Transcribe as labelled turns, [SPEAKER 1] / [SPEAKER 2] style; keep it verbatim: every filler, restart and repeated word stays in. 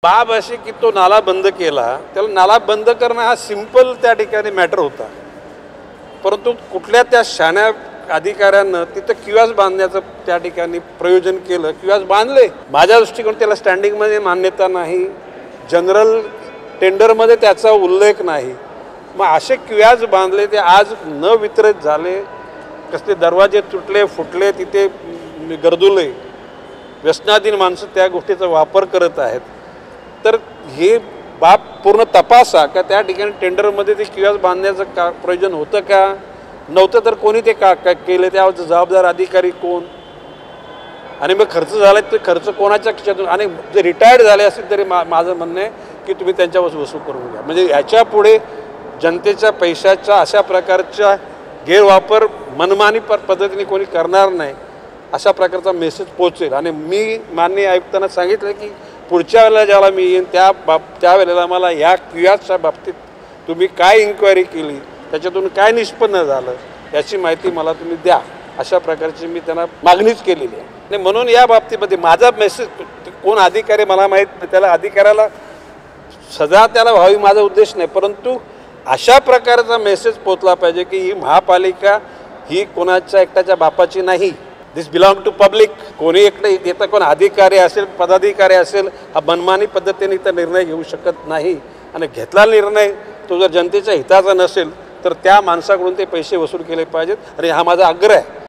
[SPEAKER 1] बाब अशी की तो नाला बंद केला, त्याला नाला बंद करणं हा सिंपल त्या ठिकाणी मॅटर होता, परंतु कुठल्या त्या शाण्या अधिकाऱ्यांना तिथं क्यूआस बांधण्याचं त्या ठिकाणी प्रयोजन केलं. क्यूआस बांधले, माझ्या दृष्टिकोन त्याला स्टँडिंगमध्ये मान्यता नाही, जनरल टेंडरमध्ये त्याचा उल्लेख नाही. मग असे क्यूआस बांधले, ते आज न वितरित झाले, कसले दरवाजे तुटले फुटले, तिथे गर्दुले व्यसनाधीन माणसं त्या गोष्टीचा वापर करत आहेत. तर हे बाब पूर्ण तपासा का त्या ठिकाणी टेंडरमध्ये ते क्यूआस बांधण्याचं का प्रयोजन होतं का नव्हतं, तर कोणी ते का का केलं, त्यावर जबाबदार अधिकारी कोण, आणि मग खर्च झाला ते खर्च कोणाच्या खिशातून, आणि जे रिटायर्ड झाले असेल तरी मा माझं म्हणणं आहे की तुम्ही त्यांच्यावर वसूल करून घ्या. म्हणजे ह्याच्या पुढे जनतेच्या पैशाच्या अशा प्रकारच्या गैरवापर मनमानी प पद्धतीने कोणी करणार नाही, अशा प्रकारचा मेसेज पोहोचेल. आणि मी माननीय आयुक्तांना सांगितलं की पुढच्या वेळेला ज्याला मी येईन त्या बाब त्यावेळेला मला या क्यूआसच्या बाबतीत तुम्ही काय इन्क्वायरी केली, त्याच्यातून काय निष्पन्न झालं याची माहिती मला तुम्ही द्या, अशा प्रकारची मी त्यांना मागणीच केलेली आहे. आणि म्हणून या बाबतीमध्ये माझा मेसेज, कोण अधिकारी मला माहीत नाही, त्याला अधिकाऱ्याला सजा त्याला व्हावी माझा उद्देश नाही, परंतु अशा प्रकारचा मेसेज पोचला पाहिजे की ही महापालिका ही कोणाच्या एकट्याच्या बापाची नाही, दिस बिलॉंग टू पब्लिक. कोणी एकटं येतं, कोण अधिकारी असेल पदाधिकारी असेल, हा मनमानी पद्धतीने इथं निर्णय घेऊ शकत नाही. आणि घेतला निर्णय तो जर जनतेच्या हिताचा नसेल तर त्या माणसाकडून ते पैसे वसूल केले पाहिजेत, आणि हा माझा आग्रह आहे.